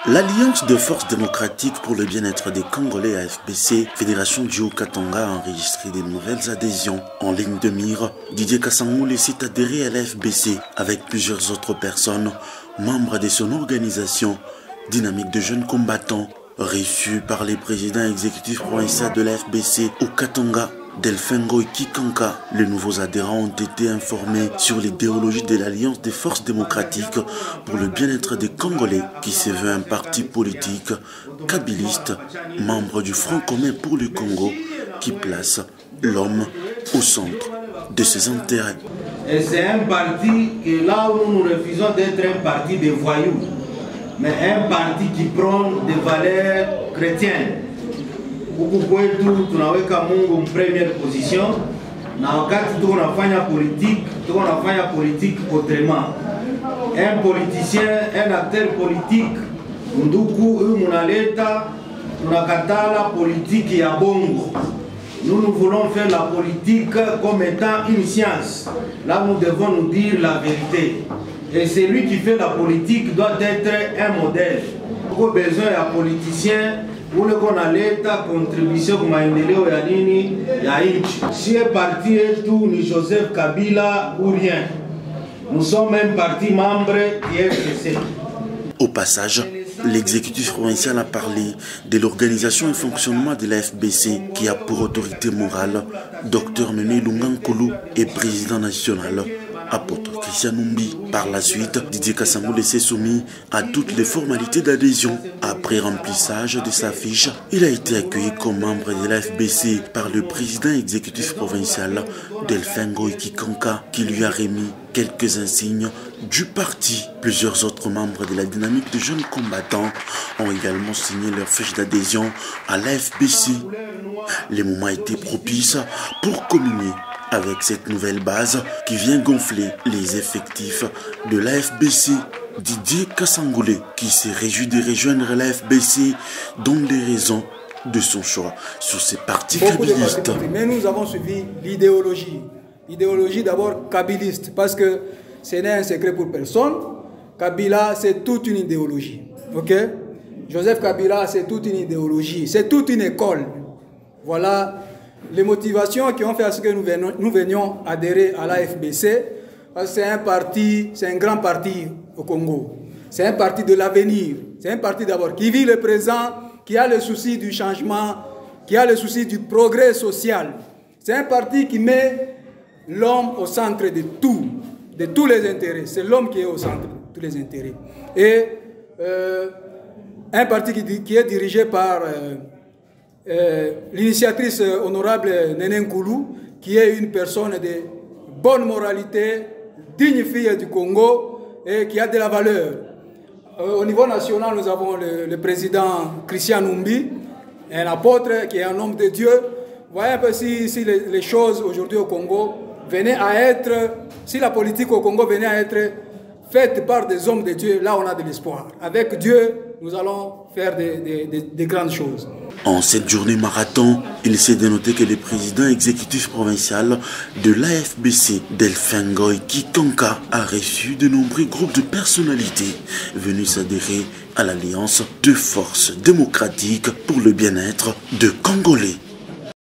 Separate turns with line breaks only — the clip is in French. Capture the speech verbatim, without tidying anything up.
L'Alliance de forces démocratiques pour le bien-être des Congolais A F B C, Fédération du Haut-Katanga, a enregistré de nouvelles adhésions. En ligne de mire, Didier Kassangoulé s'est adhéré à l'A F B C avec plusieurs autres personnes, membres de son organisation, Dynamique de jeunes combattants, reçus par les présidents exécutifs provinciaux de l'A F B C au Katanga, Delfengo et Kikanka. Les nouveaux adhérents ont été informés sur l'idéologie de l'Alliance des forces démocratiques pour le bien-être des Congolais, qui se veut un parti politique kabiliste, membre du Front commun pour le Congo, qui place l'homme au centre de ses intérêts.
Et c'est un parti que là où nous refusons d'être un parti de voyous, mais un parti qui prône des valeurs chrétiennes. Huku kwetu tunaweka Mungu première position, na wakati tuko nafanya politique, tuko nafanya politique autrement. Un politicien, un acteur politique, nduku huyu munaleta, tunakatala politique ya bongo. Nous, nous voulons faire la politique comme étant une science. Là, nous devons nous dire la vérité. Et celui qui fait la politique doit être un modèle. Pour besoin d'un politicien, pour le qu'on a l'État, contribution comme maendeleo ya nini ya nchi. Si un parti est tout, ni Joseph Kabila ou rien. Nous sommes un parti membre du F C C.
Au passage, l'exécutif provincial a parlé de l'organisation et fonctionnement de l'A F B C qui a pour autorité morale Docteur Nene Lungankulu et président national apôtre Christian Numbi. Par la suite, Didier Kassangoulé s'est soumis à toutes les formalités d'adhésion. Après remplissage de sa fiche, il a été accueilli comme membre de l'A F B C par le président exécutif provincial Delfengo Kikanka, qui lui a remis quelques insignes du parti. Plusieurs autres membres de la dynamique de jeunes combattants ont également signé leur fiche d'adhésion à l'A F B C. Le moment a été propice pour communier avec cette nouvelle base qui vient gonfler les effectifs de l'A F B C. Didier Kassangoulé, qui s'est réjoui de rejoindre l'A F B C, donne les raisons de son choix sur ces partis kabilistes.
Mais nous avons suivi l'idéologie. L'idéologie d'abord kabiliste, parce que ce n'est un secret pour personne. Kabila, c'est toute une idéologie. Ok? Joseph Kabila, c'est toute une idéologie. C'est toute une école. Voilà les motivations qui ont fait à ce que nous venions, nous venions adhérer à l'A F B C. Parce que c'est un parti, c'est un grand parti au Congo. C'est un parti de l'avenir. C'est un parti d'abord qui vit le présent, qui a le souci du changement, qui a le souci du progrès social. C'est un parti qui met l'homme au centre de tout, de tous les intérêts. C'est l'homme qui est au centre de tous les intérêts. Et euh, un parti qui, qui est dirigé par euh, euh, l'initiatrice honorable Nene Nkoulou, qui est une personne de bonne moralité, digne fille du Congo et qui a de la valeur. Euh, au niveau national, nous avons le, le président Christian Numbi, un apôtre qui est un homme de Dieu. Vous voyez un peu si, si les, les choses aujourd'hui au Congo venait à être, si la politique au Congo venait à être faite par des hommes de Dieu, là on a de l'espoir. Avec Dieu, nous allons faire des, des, des, des grandes choses.
En cette journée marathon, il s'est dénoté que le président exécutif provincial de l'A F B C, Delfengo Kikanka, a reçu de nombreux groupes de personnalités venus s'adhérer à l'Alliance de forces démocratiques pour le bien-être de Congolais.